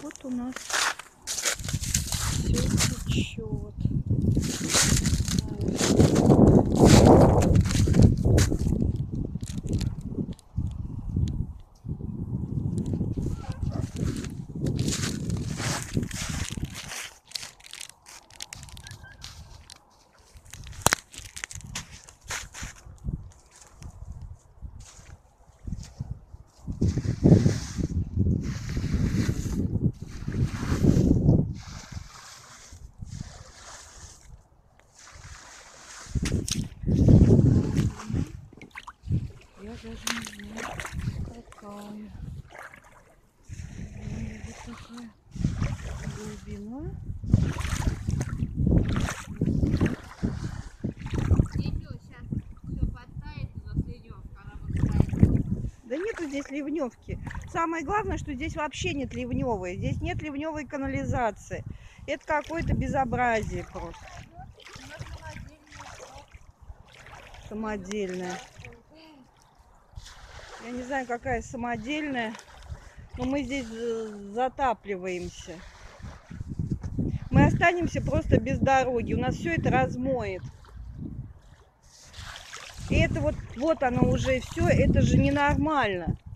вот у нас все течет. Я даже не знаю, какая. Вот такая глубина. Да нету здесь ливневки. Самое главное, что здесь вообще нет ливневой. Здесь нет ливневой канализации. Это какое-то безобразие просто. Самодельная. Я не знаю, какая самодельная, но мы здесь затапливаемся. Мы останемся просто без дороги. У нас все это размоет. И это вот оно уже все, это же ненормально.